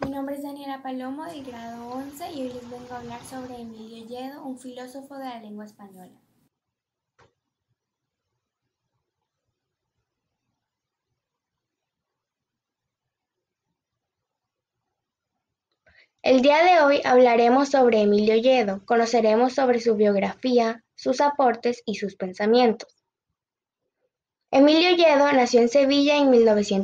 Mi nombre es Daniela Palomo del grado 11 y hoy les vengo a hablar sobre Emilio Lledo, un filósofo de la lengua española. El día de hoy hablaremos sobre Emilio Lledo, conoceremos sobre su biografía, sus aportes y sus pensamientos. Emilio Lledo nació en Sevilla en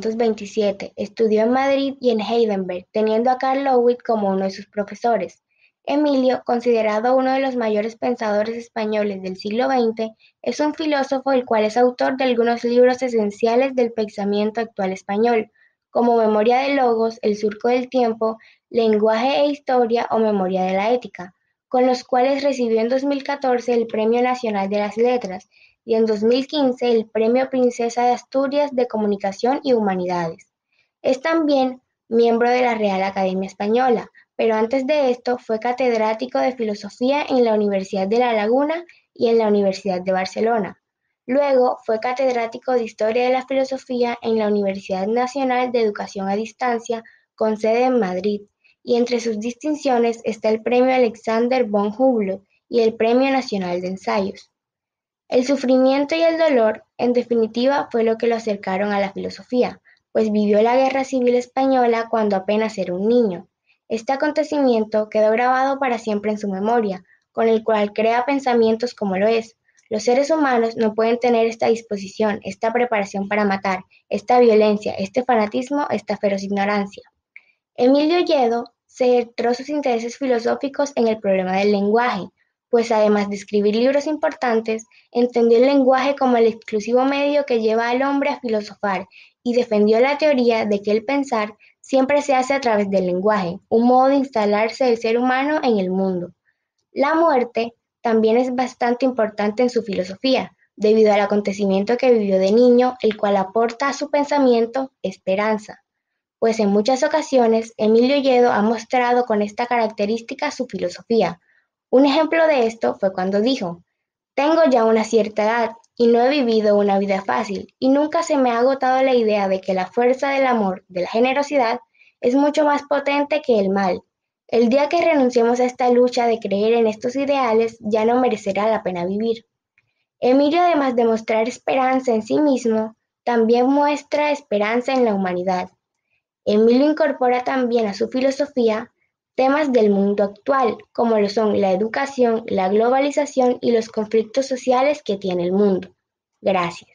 1927, estudió en Madrid y en Heidelberg, teniendo a Karl Lewin como uno de sus profesores. Emilio, considerado uno de los mayores pensadores españoles del siglo XX, es un filósofo el cual es autor de algunos libros esenciales del pensamiento actual español, como Memoria de Logos, El surco del tiempo, Lenguaje e historia o Memoria de la ética, con los cuales recibió en 2014 el Premio Nacional de las Letras y en 2015 el Premio Princesa de Asturias de Comunicación y Humanidades. Es también miembro de la Real Academia Española, pero antes de esto fue catedrático de Filosofía en la Universidad de La Laguna y en la Universidad de Barcelona. Luego fue catedrático de Historia de la Filosofía en la Universidad Nacional de Educación a Distancia, con sede en Madrid, y entre sus distinciones está el Premio Alexander von Humboldt y el Premio Nacional de Ensayos. El sufrimiento y el dolor, en definitiva, fue lo que lo acercaron a la filosofía, pues vivió la Guerra Civil Española cuando apenas era un niño. Este acontecimiento quedó grabado para siempre en su memoria, con el cual crea pensamientos como lo es: los seres humanos no pueden tener esta disposición, esta preparación para matar, esta violencia, este fanatismo, esta feroz ignorancia. Emilio Lledo centró sus intereses filosóficos en el problema del lenguaje, pues además de escribir libros importantes, entendió el lenguaje como el exclusivo medio que lleva al hombre a filosofar y defendió la teoría de que el pensar siempre se hace a través del lenguaje, un modo de instalarse del ser humano en el mundo. La muerte también es bastante importante en su filosofía, debido al acontecimiento que vivió de niño, el cual aporta a su pensamiento esperanza, pues en muchas ocasiones Emilio Lledo ha mostrado con esta característica su filosofía. Un ejemplo de esto fue cuando dijo: "Tengo ya una cierta edad y no he vivido una vida fácil, y nunca se me ha agotado la idea de que la fuerza del amor, de la generosidad, es mucho más potente que el mal. El día que renunciemos a esta lucha de creer en estos ideales, ya no merecerá la pena vivir". Emilio, además de mostrar esperanza en sí mismo, también muestra esperanza en la humanidad. Emilio incorpora también a su filosofía temas del mundo actual, como lo son la educación, la globalización y los conflictos sociales que tiene el mundo. Gracias.